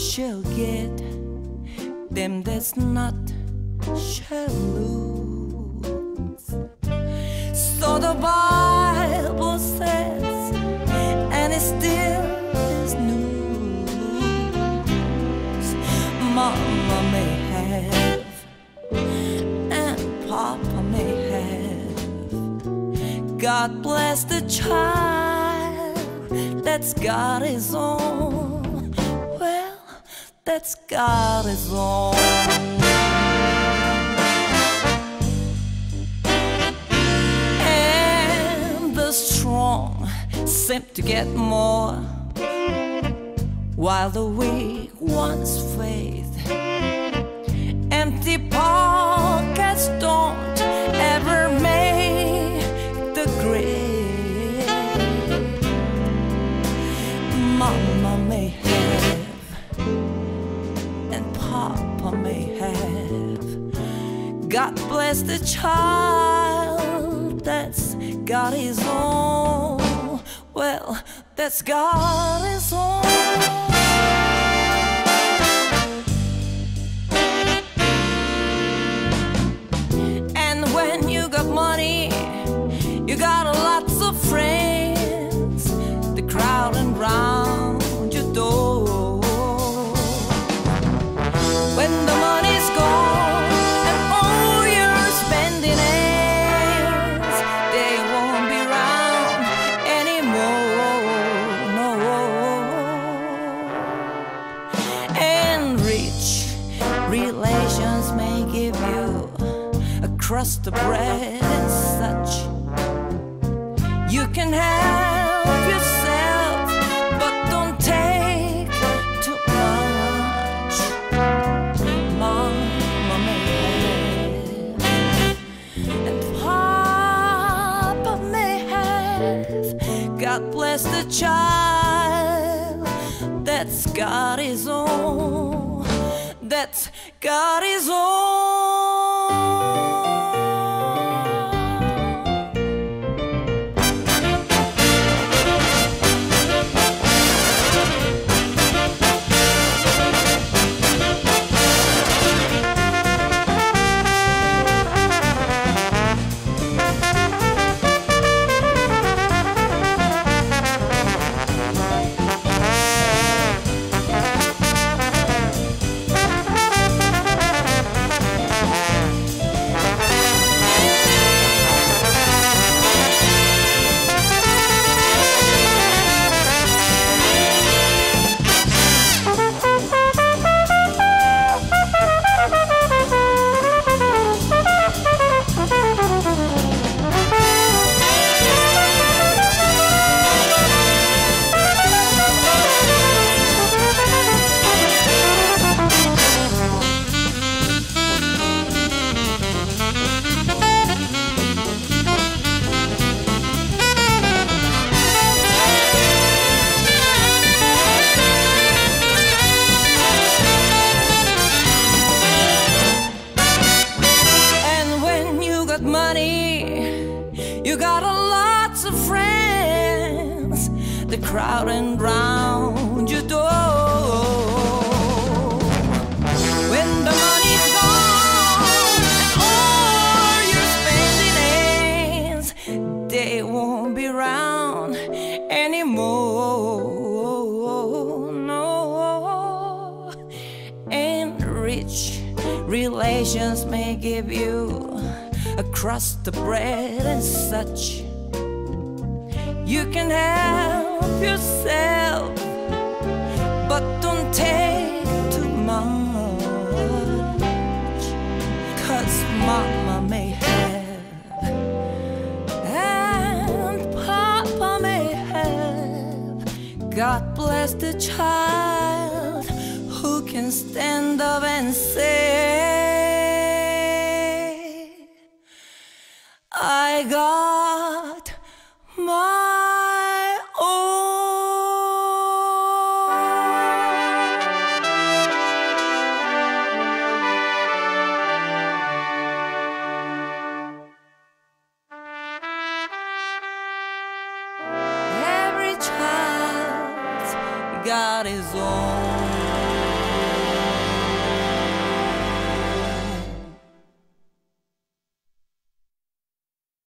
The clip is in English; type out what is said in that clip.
shall get, them that's not shall lose. So the Bible says, and it still is news. Mama may have, and Papa may have. God bless the child that's got his own. Well, that's got his own. And the strong seem to get more, while the weak one's faith. Empty pockets don't ever make the grade. Mama may have, and Papa may have. God bless the child that's got his own. Well, that's got his own. When you got money, you got lots of friends, the crowding round your door. When the money's gone and all your spending ends, they won't be round anymore, no. And rich relations may give you a crust of bread and such. You can help yourself, but don't take too much. Mama may have, and Papa may have. God bless the child that's got his own, that's got his own. Money, you got lots of friends, the crowding round your door. When the money's gone and all your spending ends, they won't be round anymore, no. And rich relations may give you a crust of bread and such. You can help yourself, but don't take too much. 'Cause Mama may have, and Papa may have. God bless the child who can stand up and say, I got my own. Every child's got his own.